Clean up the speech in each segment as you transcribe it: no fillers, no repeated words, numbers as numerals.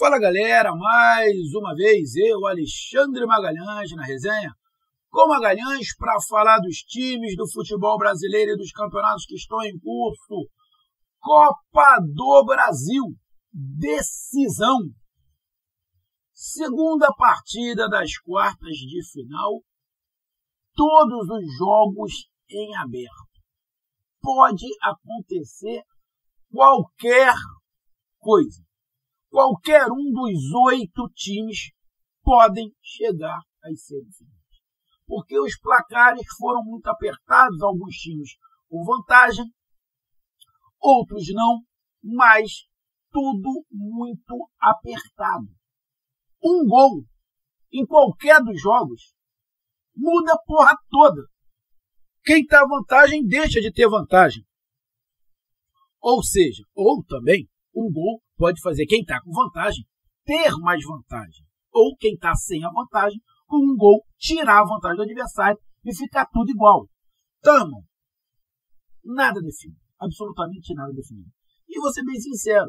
Fala galera, mais uma vez eu, Alexandre Magalhães, na resenha com Magalhães para falar dos times do futebol brasileiro e dos campeonatos que estão em curso. Copa do Brasil, decisão. Segunda partida das quartas de final, todos os jogos em aberto. Pode acontecer qualquer coisa. Qualquer um dos 8 times podem chegar às semifinais. Porque os placares foram muito apertados, alguns times com vantagem, outros não, mas tudo muito apertado. Um gol em qualquer dos jogos muda a porra toda. Quem está à vantagem deixa de ter vantagem. Ou seja, ou também, um gol pode fazer quem está com vantagem ter mais vantagem. Ou quem está sem a vantagem, com um gol, tirar a vantagem do adversário e ficar tudo igual. Então, irmão, nada definido. Absolutamente nada definido. E vou ser bem sincero,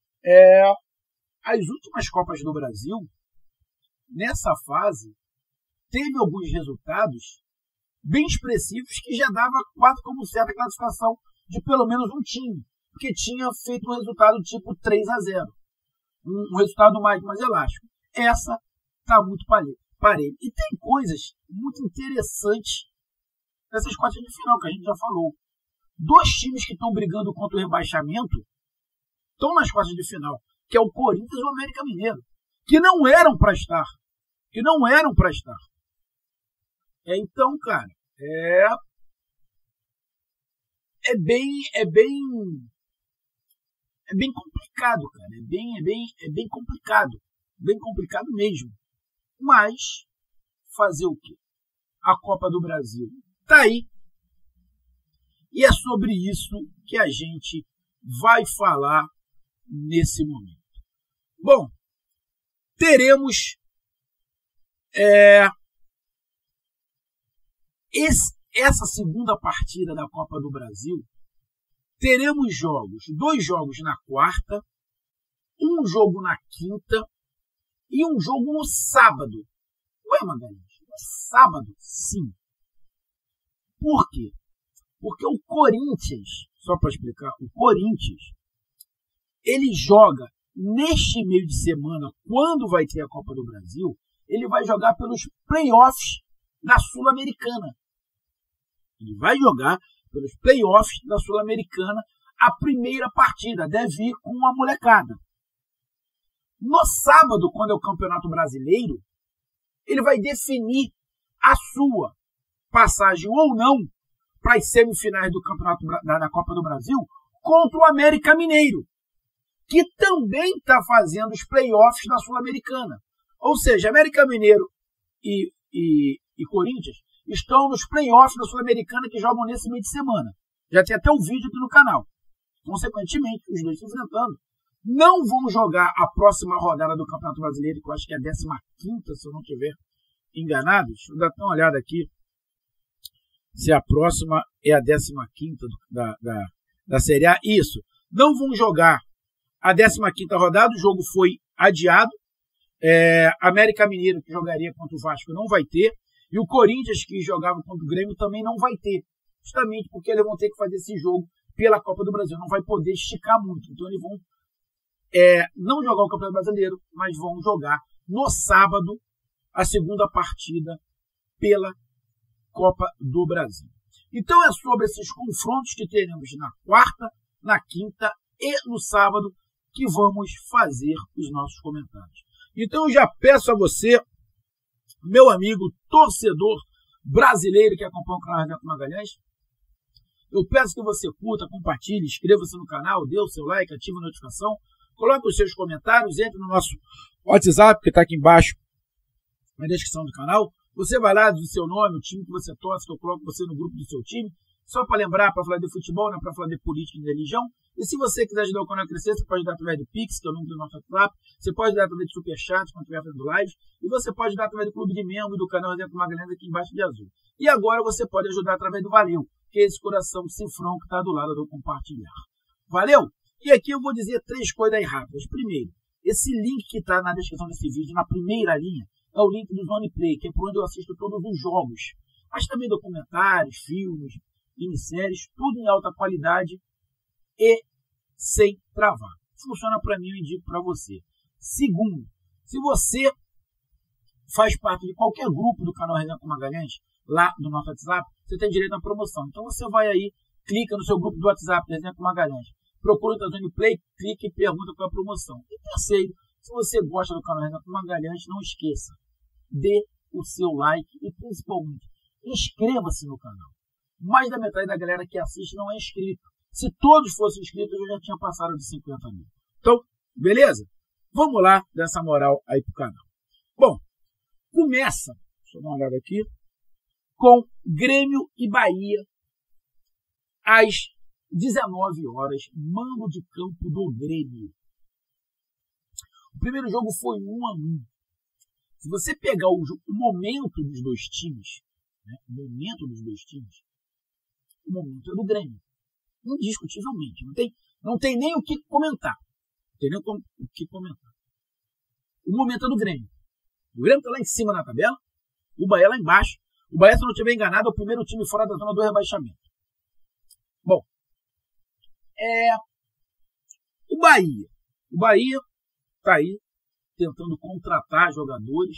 as últimas Copas do Brasil, nessa fase, teve alguns resultados bem expressivos que já dava quase como certa classificação de pelo menos um time. Porque tinha feito um resultado tipo 3-0. Um resultado mais elástico. Essa está muito parelho. E tem coisas muito interessantes nessas quartas de final, que a gente já falou. 2 times que estão brigando contra o rebaixamento estão nas quartas de final, que é o Corinthians e o América Mineiro. Que não eram para estar. Então, cara, é bem complicado, cara. É bem complicado. Bem complicado mesmo. Mas, fazer o quê? A Copa do Brasil tá aí. E é sobre isso que a gente vai falar nesse momento. Bom, teremos essa segunda partida da Copa do Brasil. Teremos 2 jogos na quarta, um jogo na quinta e um jogo no sábado. Ué, Magalhães, no sábado, sim. Por quê? Porque o Corinthians, só para explicar, o Corinthians, ele joga neste meio de semana, quando vai ter a Copa do Brasil, ele vai jogar pelos playoffs da Sul-Americana. Ele vai jogar pelos playoffs da Sul-Americana, a primeira partida deve ir com uma molecada. No sábado, quando é o Campeonato Brasileiro, ele vai definir a sua passagem ou não para as semifinais do Campeonato da Copa do Brasil contra o América Mineiro, que também está fazendo os playoffs da Sul-Americana. Ou seja, América Mineiro e Corinthians estão nos playoffs da Sul-Americana que jogam nesse meio de semana. Já tem até o vídeo aqui no canal. Consequentemente, os dois se enfrentando. Não vão jogar a próxima rodada do Campeonato Brasileiro, que eu acho que é a 15ª, se eu não estiver enganado. Deixa eu dar uma olhada aqui se a próxima é a 15ª da Série A. Isso. Não vão jogar a 15ª rodada, o jogo foi adiado. América Mineiro, que jogaria contra o Vasco, não vai ter. E o Corinthians, que jogava contra o Grêmio, também não vai ter. Justamente porque eles vão ter que fazer esse jogo pela Copa do Brasil. Não vai poder esticar muito. Então eles vão não jogar o Campeonato Brasileiro, mas vão jogar no sábado a segunda partida pela Copa do Brasil. Então é sobre esses confrontos que teremos na quarta, na quinta e no sábado que vamos fazer os nossos comentários. Então eu já peço a você, meu amigo torcedor brasileiro que acompanha o canal Resenha com Magalhães, eu peço que você curta, compartilhe, inscreva-se no canal, dê o seu like, ative a notificação, coloque os seus comentários, entre no nosso WhatsApp, que está aqui embaixo na descrição do canal. Você vai lá, diz o seu nome, o time que você torce, que eu coloco você no grupo do seu time, só para lembrar, para falar de futebol, não é para falar de política e de religião. E se você quiser ajudar o canal a crescer, você pode dar através do Pix, que é o número do nosso WhatsApp. Você pode dar através do Superchat, quando estiver fazendo live. E você pode dar através do Clube de Membros do canal Resenha com Magalhães aqui embaixo de azul. E agora você pode ajudar através do Valeu, que é esse coração cifrão que está do lado do compartilhar. Valeu? E aqui eu vou dizer 3 coisas aí rápidas. Primeiro, esse link que está na descrição desse vídeo, na primeira linha, é o link do Zone Play, que é por onde eu assisto todos os jogos. Mas também documentários, filmes, minisséries, tudo em alta qualidade e sem travar. Funciona para mim, eu indico para você. Segundo, se você faz parte de qualquer grupo do canal Resenha com Magalhães, lá no nosso WhatsApp, você tem direito à promoção. Então você vai aí, clica no seu grupo do WhatsApp, Resenha com Magalhães, procura o Zone Play, clica e pergunta qual é a promoção. E terceiro, se você gosta do canal Resenha com Magalhães, não esqueça, dê o seu like e principalmente inscreva-se no canal. Mais da metade da galera que assiste não é inscrito. Se todos fossem inscritos, eu já tinha passado de 50 mil. Então, beleza? Vamos lá, dessa moral aí pro canal. Bom, começa, deixa eu dar uma olhada aqui, com Grêmio e Bahia, às 19 horas, mando de campo do Grêmio. O primeiro jogo foi 1-1. Se você pegar o momento dos dois times, né, o momento é do Grêmio. Indiscutivelmente. Não tem nem o que comentar. Não tem nem o que comentar. O momento é do Grêmio. O Grêmio está lá em cima na tabela, o Bahia lá embaixo. O Bahia, se não estiver enganado, é o primeiro time fora da zona do rebaixamento. Bom, o Bahia está aí tentando contratar jogadores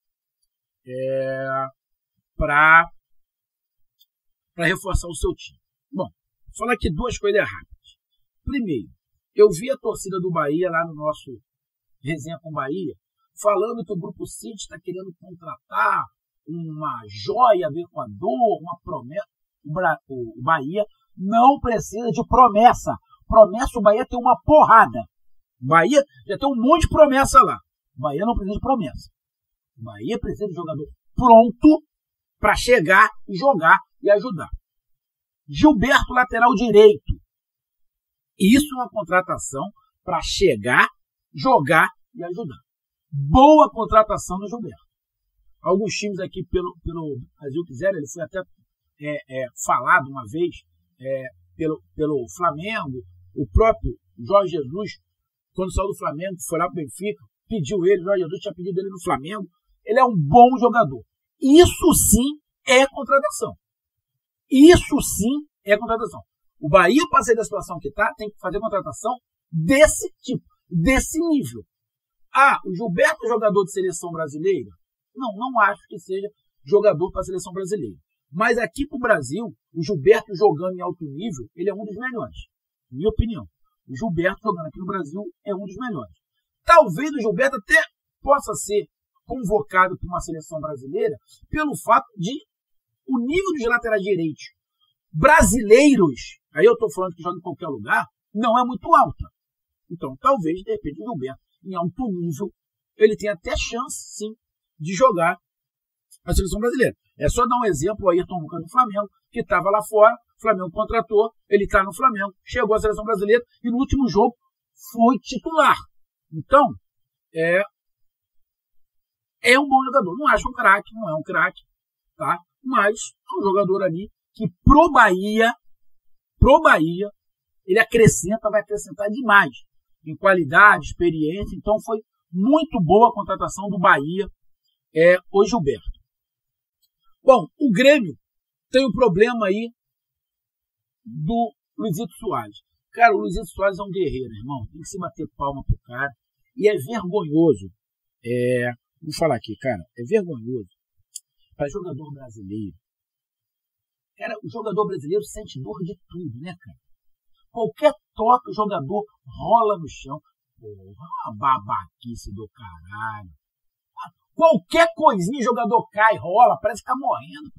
para reforçar o seu time. Bom, vou falar aqui duas coisas rápidas. Primeiro, eu vi a torcida do Bahia lá no nosso Resenha com Bahia falando que o Grupo City está querendo contratar uma joia do Equador, uma promessa. O Bahia não precisa de promessa. Promessa, o Bahia tem uma porrada. O Bahia já tem um monte de promessa lá. O Bahia não precisa de promessa. O Bahia precisa de jogador pronto para chegar e jogar e ajudar. Gilberto, lateral direito. Isso é uma contratação para chegar, jogar e ajudar. Boa contratação do Gilberto. Alguns times aqui pelo Brasil quiseram, ele foi até falado uma vez pelo Flamengo. O próprio Jorge Jesus, quando saiu do Flamengo, foi lá para o Benfica, pediu ele, o Jorge Jesus tinha pedido ele no Flamengo. Ele é um bom jogador. Isso sim é contratação. Isso sim é contratação. O Bahia, para sair da situação que está, tem que fazer contratação desse tipo, desse nível. O Gilberto é jogador de seleção brasileira? Não acho que seja jogador para a seleção brasileira. Mas aqui para o Brasil, o Gilberto jogando em alto nível, ele é um dos melhores. Minha opinião. O Gilberto jogando aqui no Brasil é um dos melhores. Talvez o Gilberto até possa ser convocado para uma seleção brasileira pelo fato de o nível dos laterais direitos brasileiros, aí eu estou falando que joga em qualquer lugar, não é muito alta. Então, talvez, de repente, o Gilberto, em alto nível, ele tenha até chance, sim, de jogar a seleção brasileira. É só dar um exemplo, o Ayrton Lucas do Flamengo, que estava lá fora, o Flamengo contratou, ele está no Flamengo, chegou à seleção brasileira e no último jogo foi titular. Então, é um bom jogador. Não acho um craque, não é um craque, tá? Mas é um jogador ali que pro Bahia, ele vai acrescentar demais em qualidade, experiência. Então foi muito boa a contratação do Bahia, o Gilberto. Bom, o Grêmio tem um problema aí do Luizito Soares. Cara, o Luizito Soares é um guerreiro, irmão. Tem que se bater palma pro cara. E é vergonhoso. Vou falar aqui, cara. É vergonhoso para jogador brasileiro. Cara, o jogador brasileiro sente dor de tudo, né, cara? Qualquer toque, o jogador rola no chão. Porra, uma babaquice do caralho. Qualquer coisinha, o jogador cai, rola, parece que tá morrendo.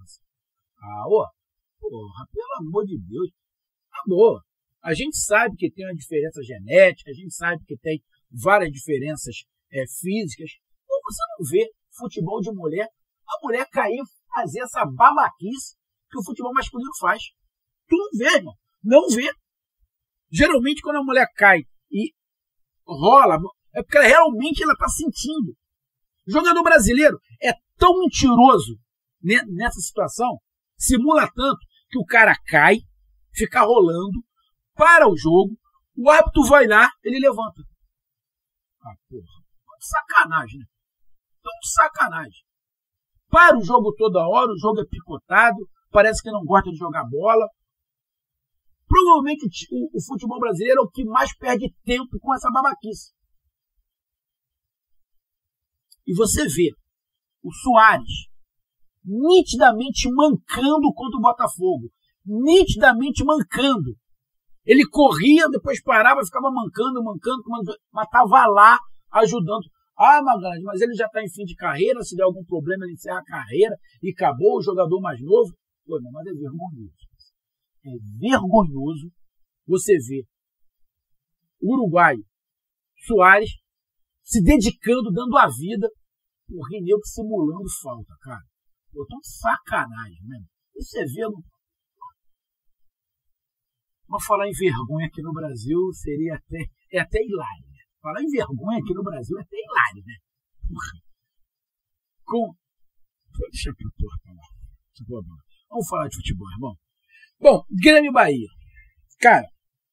Porra, pelo amor de Deus. Acabou. A gente sabe que tem uma diferença genética, a gente sabe que tem várias diferenças físicas. Ou você não vê futebol de mulher, a mulher cair, fazer essa babaquice que o futebol masculino faz. Tu não vê, irmão. Não vê. Geralmente, quando a mulher cai e rola, é porque realmente ela está sentindo. O jogador brasileiro é tão mentiroso nessa situação, simula tanto, que o cara cai, fica rolando, para o jogo, o árbitro vai lá, ele levanta. Ah, porra. Sacanagem, né? Então, sacanagem. Para o jogo toda hora, o jogo é picotado, parece que não gosta de jogar bola. Provavelmente o futebol brasileiro é o que mais perde tempo com essa babaquice. E você vê o Soares nitidamente mancando contra o Botafogo. Nitidamente mancando. Ele corria, depois parava, ficava mancando, mas estava lá ajudando. Ah, Magalhães, mas ele já está em fim de carreira, se der algum problema ele encerra a carreira e acabou o jogador mais novo. Pô, mas é vergonhoso. É vergonhoso você ver o uruguaio Soares se dedicando, dando a vida, o Renildo simulando falta, cara. Pô, tão sacanagem, né? Isso é vergonha. Mas falar em vergonha aqui no Brasil seria até hilário. Né? Falar em vergonha aqui no Brasil é até hilário, né? Deixa eu falar. Vamos falar de futebol, irmão. Bom, Grêmio e Bahia. Cara,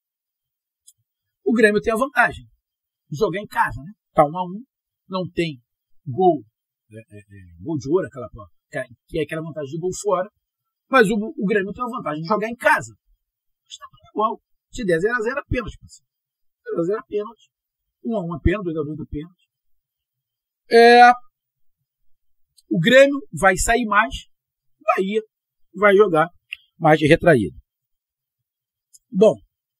o Grêmio tem a vantagem de jogar em casa, né? Tá 1-1, não tem gol, gol de ouro, que é aquela vantagem de gol fora, mas o Grêmio tem a vantagem de jogar em casa. Está tudo igual. Se der 0-0 é pênalti, parceiro. 0-0 é pênalti. 1-1 é pênalti, 2-2 é pênalti. O Grêmio vai sair mais, o Bahia vai jogar mais retraído. Bom,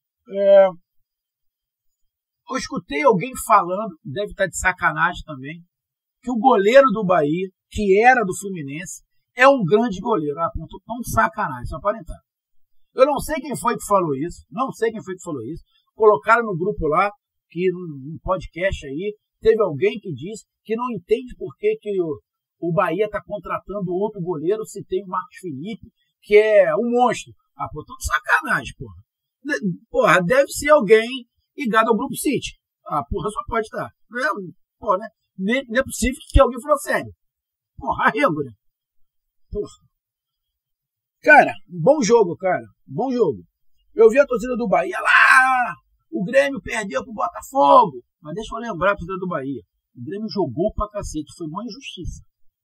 eu escutei alguém falando, deve estar de sacanagem também, que o goleiro do Bahia, que era do Fluminense, é um grande goleiro. Ah, ponto, tão sacanagem, só para entrar. Eu não sei quem foi que falou isso, Colocaram no grupo lá, que num podcast aí, teve alguém que disse que não entende por que o Bahia está contratando outro goleiro se tem o Marcos Felipe, que é um monstro. Ah, pô, tão sacanagem, porra. Porra, deve ser alguém ligado ao Grupo City. Ah, porra, só pode estar. Porra, né? Não é possível que alguém falou sério. Porra, arrego, né? Porra. Cara, bom jogo, cara. Bom jogo. Eu vi a torcida do Bahia lá. O Grêmio perdeu pro Botafogo. Mas deixa eu lembrar a torcida do Bahia. O Grêmio jogou pra cacete. Foi uma injustiça.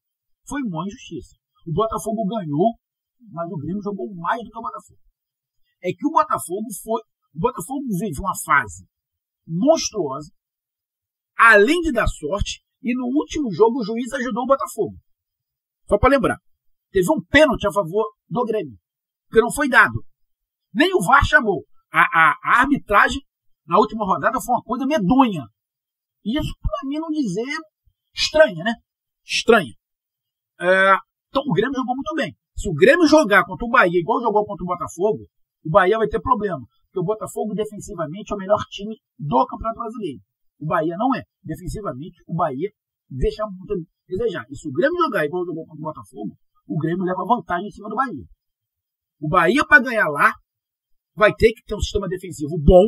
O Botafogo ganhou, mas o Grêmio jogou mais do que o Botafogo. É que o Botafogo vive uma fase monstruosa, além de dar sorte, e no último jogo o juiz ajudou o Botafogo. Só para lembrar. Teve um pênalti a favor do Grêmio, que não foi dado. Nem o VAR chamou. A arbitragem na última rodada foi uma coisa medonha. Isso, para mim, não dizer estranha, né? Estranha. Então, o Grêmio jogou muito bem. Se o Grêmio jogar contra o Bahia, igual jogou contra o Botafogo, o Bahia vai ter problema. Porque o Botafogo, defensivamente, é o melhor time do Campeonato Brasileiro. O Bahia não é. Defensivamente, o Bahia deixa muito a desejar. E se o Grêmio jogar igual jogou contra o Botafogo, o Grêmio leva vantagem em cima do Bahia. O Bahia, para ganhar lá, vai ter que ter um sistema defensivo bom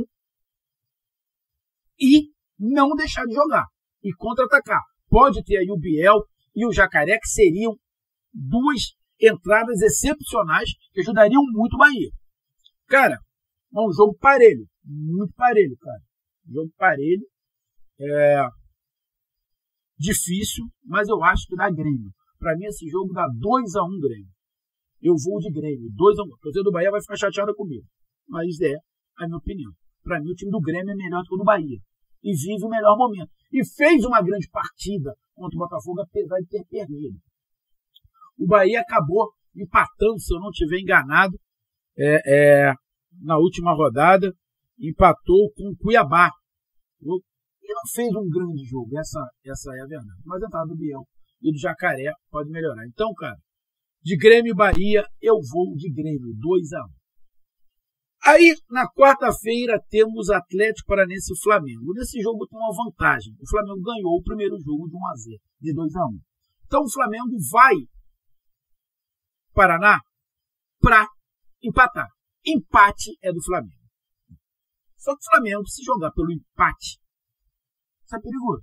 e não deixar de jogar. E contra-atacar. Pode ter aí o Biel e o Jacaré, que seriam duas entradas excepcionais que ajudariam muito o Bahia. Cara, é um jogo parelho. Muito parelho, cara. Jogo parelho. Difícil, mas eu acho que dá Grêmio. Pra mim, esse jogo dá 2-1 Grêmio. Eu vou de Grêmio. 2-1. A torcida do Bahia vai ficar chateada comigo. Mas é a minha opinião. Pra mim, o time do Grêmio é melhor do que o do Bahia. E vive o melhor momento. E fez uma grande partida contra o Botafogo, apesar de ter perdido. O Bahia acabou empatando, se eu não estiver enganado, na última rodada. Empatou com o Cuiabá. E não fez um grande jogo. Essa é a verdade. Mas a entrada do Biel e do Jacaré pode melhorar. Então, cara, de Grêmio e Bahia, eu vou de Grêmio, 2-1. Aí, na quarta-feira, temos Atlético Paranaense e Flamengo. Nesse jogo tem uma vantagem. O Flamengo ganhou o primeiro jogo de 1-0, de 2-1. Então, o Flamengo vai Paraná para empatar. Empate é do Flamengo. Só que o Flamengo, se jogar pelo empate, isso é perigoso.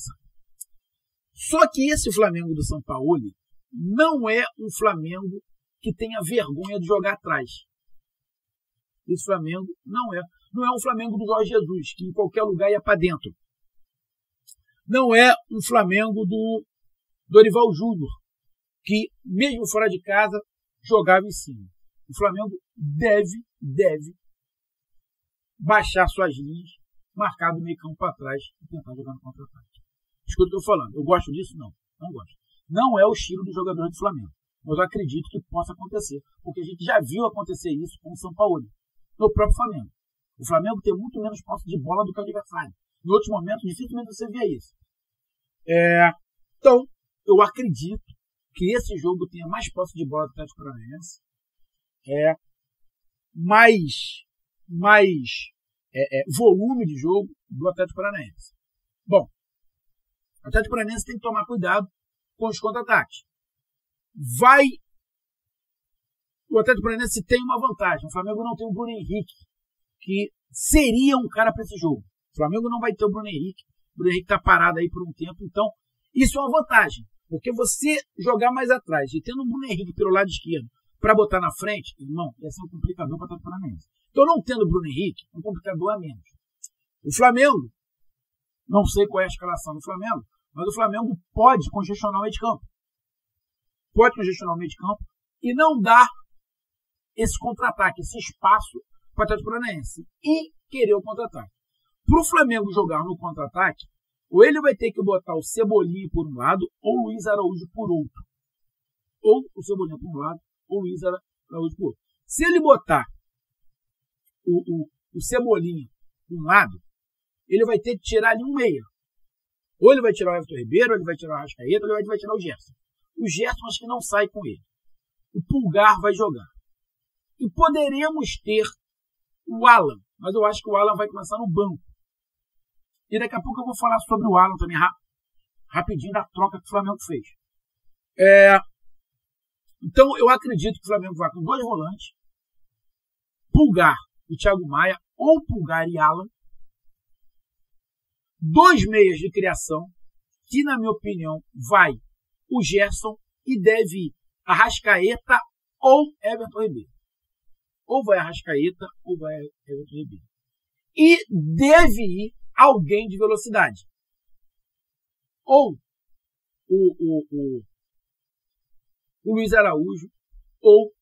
Só que esse Flamengo do São Paulo não é um Flamengo que tenha vergonha de jogar atrás. Esse Flamengo não é um Flamengo do Jorge Jesus, que em qualquer lugar ia para dentro. não é um Flamengo do Dorival Júnior, que, mesmo fora de casa, jogava em cima. O Flamengo deve baixar suas linhas, marcar do meio campo para trás e tentar jogar no contra-ataque. Escuta o que eu estou falando. Eu gosto disso? Não gosto. Não é o estilo do jogador do Flamengo. Mas eu acredito que possa acontecer, porque a gente já viu acontecer isso com o São Paulo, no próprio Flamengo. O Flamengo tem muito menos posse de bola do que o adversário. Em outros momentos, dificilmente você vê isso. Então, eu acredito que esse jogo tenha mais posse de bola do Atlético Paranaense, mais volume de jogo do Atlético Paranaense. Bom, o Atlético Paranaense tem que tomar cuidado com os contra-ataques. O Atlético Paranaense tem uma vantagem. O Flamengo não tem o Bruno Henrique, que seria um cara para esse jogo. O Flamengo não vai ter o Bruno Henrique. O Bruno Henrique está parado aí por um tempo. Então, isso é uma vantagem. Porque você jogar mais atrás e tendo o Bruno Henrique pelo lado esquerdo para botar na frente, irmão, ia ser um complicador para o Atlético Paranaense. Então, não tendo o Bruno Henrique, um complicador a menos. O Flamengo, não sei qual é a escalação do Flamengo, mas o Flamengo pode congestionar o meio de campo. Pode congestionar o meio de campo e não dar esse contra-ataque, esse espaço para o Atlético Paranaense e querer o contra-ataque. Para o Flamengo jogar no contra-ataque, ou ele vai ter que botar o Cebolinha por um lado ou o Luiz Araújo por outro. Ou o Cebolinha por um lado ou o Luiz Araújo por outro. Se ele botar o Cebolinha por um lado, ele vai ter que tirar ali um meia. Ou ele vai tirar o Everton Ribeiro, ou ele vai tirar o Arrascaeta, ou ele vai tirar o Gerson. O Gerson acho que não sai com ele. O Pulgar vai jogar. E poderemos ter o Alan, mas eu acho que o Alan vai começar no banco. E daqui a pouco eu vou falar sobre o Alan também, rapidinho, da troca que o Flamengo fez. Então, eu acredito que o Flamengo vai com 2 volantes, Pulgar e Thiago Maia, ou Pulgar e Alan, 2 meias de criação, que na minha opinião vai o Gerson e deve ir Arrascaeta ou Everton Ribeiro. Ou vai Arrascaeta ou vai Everton Ribeiro. E deve ir alguém de velocidade. Ou o Luiz Araújo ou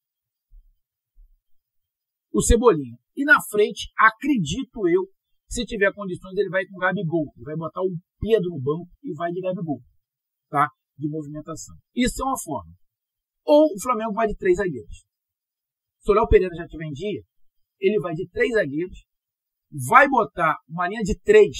o Cebolinha. E na frente, acredito eu, se tiver condições, ele vai com o Gabigol. Ele vai botar o Pedro no banco e vai de Gabigol. Tá? De movimentação. Isso é uma forma. Ou o Flamengo vai de 3 zagueiros. Se o Léo Pereira já tiver em dia, ele vai de 3 zagueiros, vai botar uma linha de 3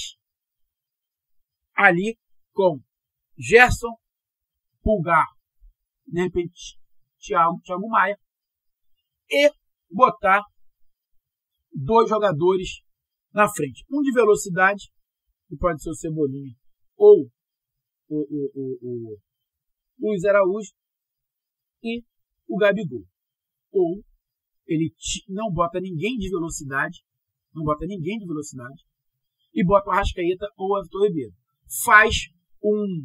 ali com Gerson, Pulgar, de repente Thiago Maia, e botar 2 jogadores na frente. Um de velocidade, que pode ser o Cebolinha, ou o Luiz Araújo, e o Gabigol. Ou ele não bota ninguém de velocidade, e bota o Arrascaeta ou o Everton Ribeiro. Faz um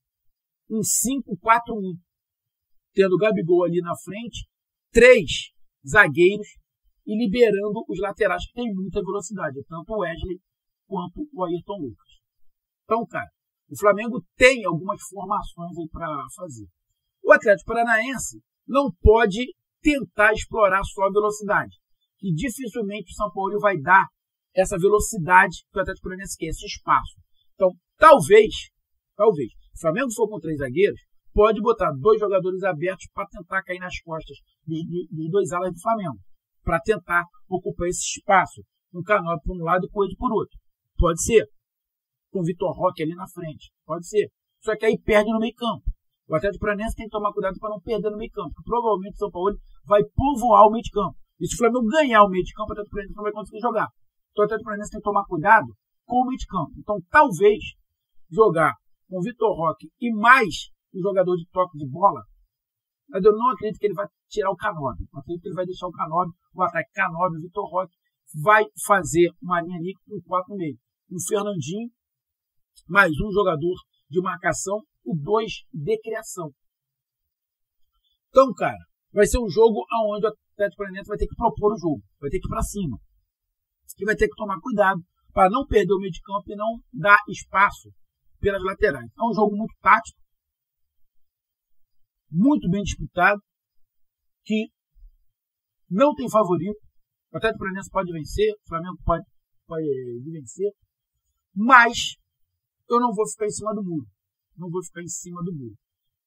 5-4-1, tendo o Gabigol ali na frente, 3 zagueiros e liberando os laterais que têm muita velocidade, tanto o Wesley quanto o Ayrton Lucas. Então, cara, o Flamengo tem algumas formações aí para fazer. O Atlético Paranaense não pode tentar explorar só a velocidade, que dificilmente o São Paulo vai dar essa velocidade que o Atlético Paranaense quer, esse espaço. Então, talvez, se o Flamengo for com 3 zagueiros, pode botar 2 jogadores abertos para tentar cair nas costas dos 2 alas do Flamengo, para tentar ocupar esse espaço, um Canóbio por um lado e o Coelho por outro. Pode ser. Com o Vitor Roque ali na frente. Pode ser. Só que aí perde no meio campo. O Atlético Paranaense tem que tomar cuidado para não perder no meio campo, porque provavelmente o São Paulo vai povoar o meio de campo. E se o Flamengo ganhar o meio de campo, o Atlético Paranaense não vai conseguir jogar. Então o Atlético Paranaense tem que tomar cuidado com o meio de campo. Então talvez jogar com o Vitor Roque e mais um jogador de toque de bola, mas eu não acredito que ele vai tirar o Canóbio. Eu acredito que ele vai deixar o Canóbio, o ataque Canóbio, o Vitor Roque, vai fazer uma linha ali com 4 meio. Um Fernandinho, mais um jogador de marcação e 2 de criação. Então, cara, vai ser um jogo onde o Atlético Paranaense vai ter que propor o jogo, vai ter que ir para cima. E vai ter que tomar cuidado para não perder o meio de campo e não dar espaço pelas laterais. É um jogo muito tático, muito bem disputado, que não tem favorito. O Atlético Paranaense pode vencer, o Flamengo pode vencer, mas eu não vou ficar em cima do muro. Não vou ficar em cima do muro.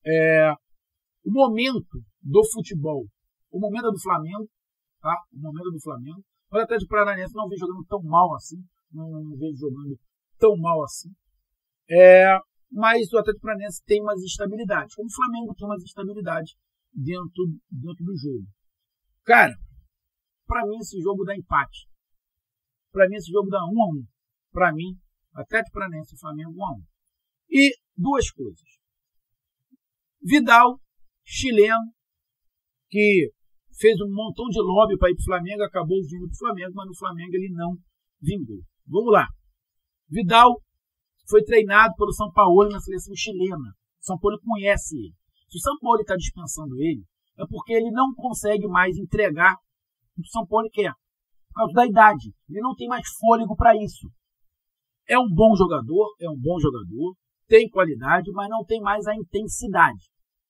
O momento do futebol, o momento é do Flamengo, tá? O momento é do Flamengo. O Atlético Paranaense não vem jogando tão mal assim, não vem jogando tão mal assim. Mas o Atlético Paranaense tem umas instabilidades, como o Flamengo tem umas instabilidades dentro do jogo. Cara, para mim esse jogo dá empate. Para mim esse jogo dá 1-1. Para mim, Atlético Paranaense e Flamengo 1-1. E duas coisas. Vidal, chileno, que fez um montão de lobby para ir para o Flamengo, acabou vindo para o Flamengo, mas no Flamengo ele não vingou. Vamos lá. Vidal foi treinado pelo Sampaoli na seleção chilena. O Sampaoli conhece ele. Se o Sampaoli está dispensando ele, é porque ele não consegue mais entregar o que o Sampaoli quer. Por causa da idade. Ele não tem mais fôlego para isso. É um bom jogador, tem qualidade, mas não tem mais a intensidade.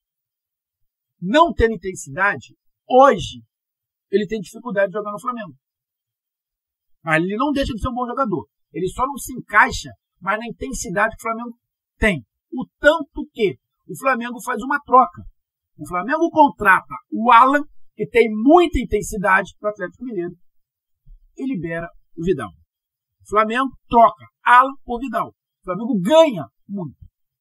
Não tendo intensidade, hoje, ele tem dificuldade de jogar no Flamengo. Mas ele não deixa de ser um bom jogador. Ele só não se encaixa mais na intensidade que o Flamengo tem. O tanto que o Flamengo faz uma troca. O Flamengo contrata o Alan, que tem muita intensidade para o Atlético Mineiro, e libera o Vidal. O Flamengo troca Alan por Vidal. O Flamengo ganha muito.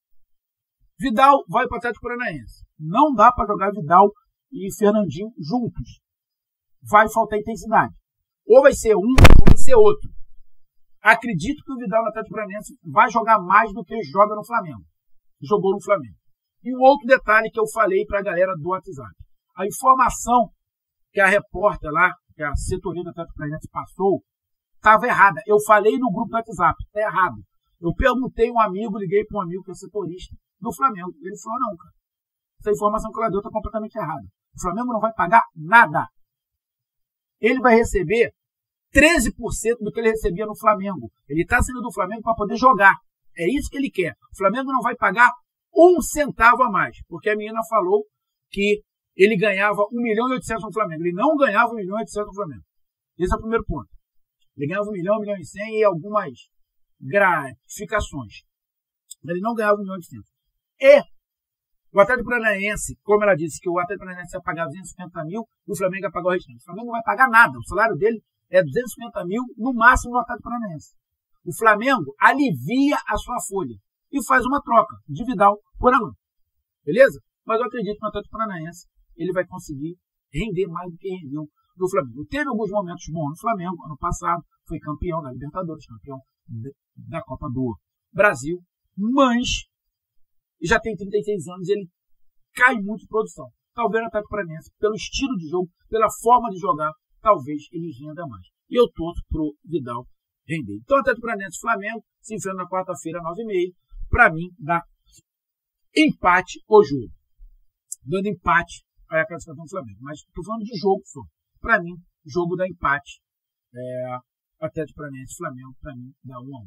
Vidal vai para o Atlético Paranaense. Não dá para jogar Vidal e Fernandinho juntos. Vai faltar intensidade. Ou vai ser um, ou vai ser outro. Acredito que o Vidal no Atlético Paranaense vai jogar mais do que joga no Flamengo. Jogou no Flamengo. E um outro detalhe que eu falei para a galera do WhatsApp. A informação que a repórter lá, que a setoria do Atlético Paranaense passou, estava errada. Eu falei no grupo do WhatsApp, está errado. Eu perguntei um amigo, liguei para um amigo que é setorista do Flamengo. Ele falou, não, cara. Essa informação que ela deu está completamente errada. O Flamengo não vai pagar nada. Ele vai receber 13% do que ele recebia no Flamengo. Ele está saindo do Flamengo para poder jogar. É isso que ele quer. O Flamengo não vai pagar 1 centavo a mais. Porque a menina falou que ele ganhava 1.800.000 no Flamengo. Ele não ganhava 1.800.000 no Flamengo. Esse é o primeiro ponto. Ele ganhava 1.100.000 e algumas gratificações. Ele não ganhava 1.800.000. E o Atlético Paranaense, como ela disse, que o Atlético Paranaense ia pagar 250.000 e o Flamengo ia pagar o restante. O Flamengo não vai pagar nada. O salário dele é 250.000 no máximo no Atlético Paranaense. O Flamengo alivia a sua folha e faz uma troca de Vidal por Alan. Beleza? Mas eu acredito que no Atlético Paranaense ele vai conseguir render mais do que rendeu no Flamengo. Teve alguns momentos bons no Flamengo. Ano passado foi campeão da Libertadores, campeão da Copa do Brasil, mas já tem 36 anos e ele cai muito de produção. Talvez no Atlético Paranaense, pelo estilo de jogo, pela forma de jogar, talvez ele renda mais. E eu torço pro Vidal render. Então, Atlético Paranaense e Flamengo se enfrentam na quarta-feira, 9h30. Para mim, dá empate o jogo. Dando empate aí a classificação do Flamengo. Mas estou falando de jogo só. Para mim, jogo dá empate. Atlético Paranaense e Flamengo, para mim, dá 1-1.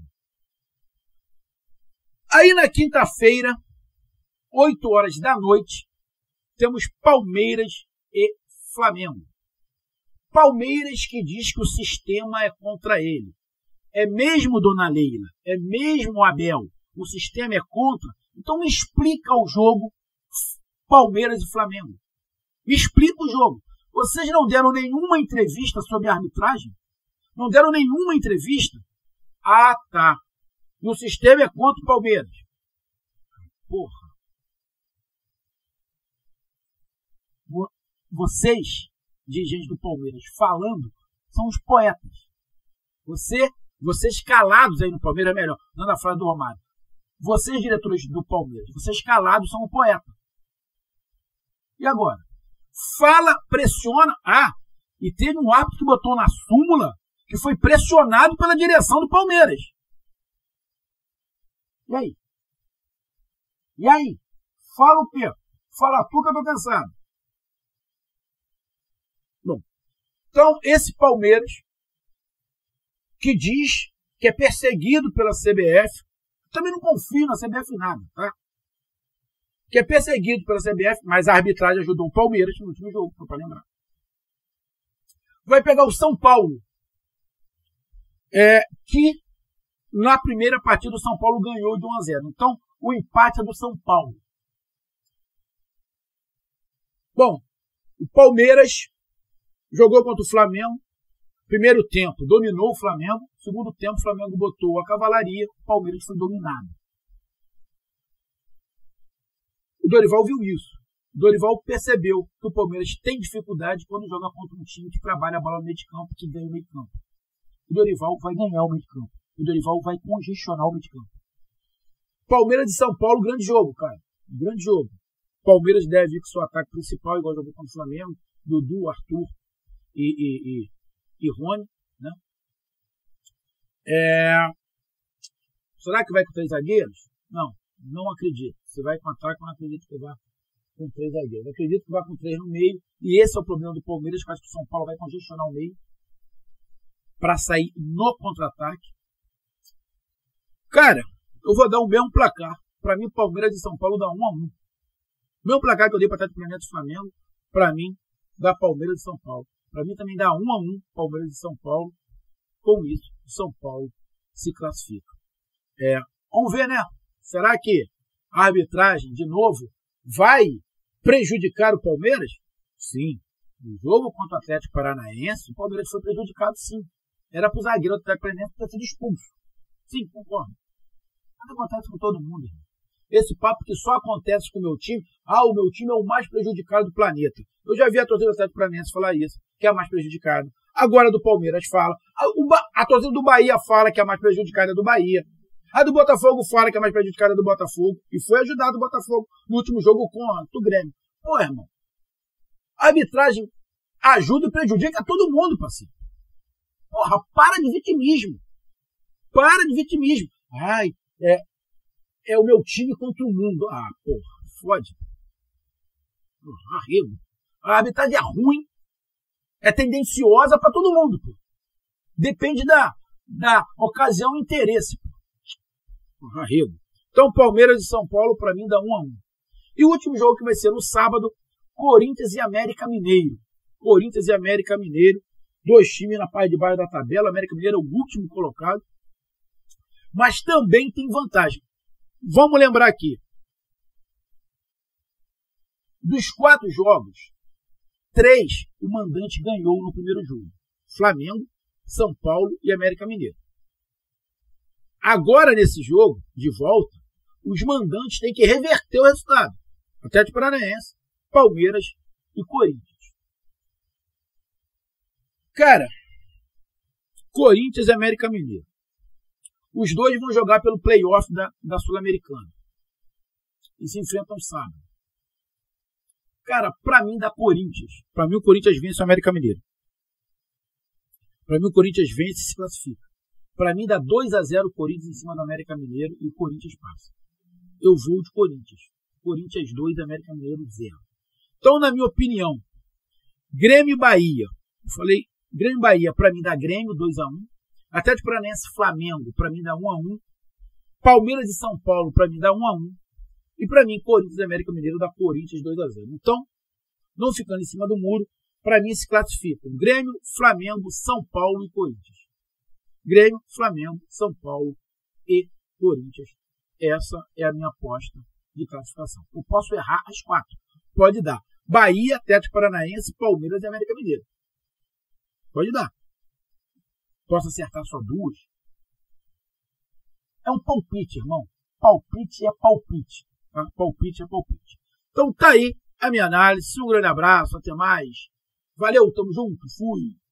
Aí na quinta-feira, 8h da noite, temos Palmeiras e Flamengo. Palmeiras que diz que o sistema é contra ele. É mesmo Dona Leila, é mesmo Abel, o sistema é contra. Então me explica o jogo Palmeiras e Flamengo. Me explica o jogo. Vocês não deram nenhuma entrevista sobre a arbitragem? Não deram nenhuma entrevista? Ah, tá. E o sistema é contra o Palmeiras. Porra. Vocês, dirigentes do Palmeiras, falando, são os poetas. Vocês calados aí no Palmeiras, melhor, dando a frase do Romário. Vocês, diretores do Palmeiras, vocês calados são um poeta. E agora? Fala, pressiona. Ah, e teve um árbitro que botou na súmula que foi pressionado pela direção do Palmeiras. E aí? E aí? Fala o quê? Fala tu que eu tô pensando. Bom, então esse Palmeiras que diz que é perseguido pela CBF, Também não confio na CBF nada, tá? Que é perseguido pela CBF, mas a arbitragem ajudou o Palmeiras no último jogo, só para lembrar. Vai pegar o São Paulo, que na primeira partida o São Paulo ganhou de 1-0. Então, o empate é do São Paulo. Bom, o Palmeiras jogou contra o Flamengo. Primeiro tempo, dominou o Flamengo. Segundo tempo, o Flamengo botou a cavalaria. O Palmeiras foi dominado. O Dorival viu isso. O Dorival percebeu que o Palmeiras tem dificuldade quando joga contra um time que trabalha a bola no meio de campo, que ganha o meio de campo. O Dorival vai ganhar o meio de campo. O Dorival vai congestionar o meio de campo. Palmeiras de São Paulo, grande jogo, cara. Grande jogo. Palmeiras deve ir com seu ataque principal, igual jogou contra o Flamengo. Dudu, Arthur e Rony, né? Será que vai com 3 zagueiros? Não acredito. Se vai com ataque, eu não acredito que vai com 3 zagueiros. Eu acredito que vai com 3 no meio. E esse é o problema do Palmeiras, que eu acho que o São Paulo vai congestionar o meio para sair no contra-ataque. Cara, eu vou dar o mesmo placar. Para mim, o Palmeiras de São Paulo dá 1-1. O mesmo placar que eu dei para Atlético Paranaense do Flamengo, para mim, dá Palmeiras de São Paulo. Para mim também dá 1-1 Palmeiras de São Paulo. Com isso, o São Paulo se classifica. Vamos ver, né? Será que a arbitragem, de novo, vai prejudicar o Palmeiras? Sim. No jogo contra o Atlético Paranaense, o Palmeiras foi prejudicado, sim. Era para o zagueiro do Atlético Paranaense ter sido expulso. Sim, concordo. Nada acontece com todo mundo, irmão. Esse papo que só acontece com o meu time. O meu time é o mais prejudicado do planeta. Eu já vi a torcida do Atlético Paranaense falar isso, que é a mais prejudicada. Agora a do Palmeiras fala. A torcida do Bahia fala que é a mais prejudicada do Bahia. A do Botafogo fala que é a mais prejudicada do Botafogo. E foi ajudado o Botafogo no último jogo contra o Grêmio. Pô, irmão. A arbitragem ajuda e prejudica todo mundo, parceiro. Porra, para de vitimismo. Para de vitimismo. É o meu time contra o mundo. Porra, fode. Arrego. A arbitragem é ruim, é tendenciosa para todo mundo. Pô. Depende da ocasião e interesse. Pô. Arrego. Então, Palmeiras e São Paulo, para mim, dá 1-1. E o último jogo que vai ser no sábado, Corinthians e América Mineiro. Corinthians e América Mineiro. 2 times na parte de baixo da tabela. América Mineiro é o último colocado. Mas também tem vantagem. Vamos lembrar aqui. Dos 4 jogos, 3 o mandante ganhou no primeiro jogo. Flamengo, São Paulo e América Mineiro. Agora, nesse jogo, de volta, os mandantes têm que reverter o resultado. Atlético Paranaense, Palmeiras e Corinthians. Cara, Corinthians e América Mineiro. Os dois vão jogar pelo playoff da Sul-Americana. E se enfrentam sábado. Cara, pra mim dá Corinthians. Pra mim o Corinthians vence o América Mineiro. Pra mim o Corinthians vence e se classifica. Pra mim dá 2-0 o Corinthians em cima do América Mineiro e o Corinthians passa. Eu vou de Corinthians. Corinthians 2, América Mineiro 0. Então, na minha opinião, Grêmio e Bahia. Eu falei, Grêmio e Bahia, pra mim dá Grêmio 2-1. Atlético Paranaense Flamengo, para mim dá 1-1. Palmeiras e São Paulo, para mim dá 1-1. E para mim, Corinthians e América Mineiro dá Corinthians 2-0. Então, não ficando em cima do muro, para mim se classificam Grêmio, Flamengo, São Paulo e Corinthians. Grêmio, Flamengo, São Paulo e Corinthians. Essa é a minha aposta de classificação. Eu posso errar as 4. Pode dar. Bahia, Atlético Paranaense, Palmeiras e América Mineiro. Pode dar. Posso acertar só 2. É um palpite, irmão. Palpite é palpite. Tá? Palpite é palpite. Então tá aí a minha análise. Um grande abraço. Até mais. Valeu, tamo junto. Fui.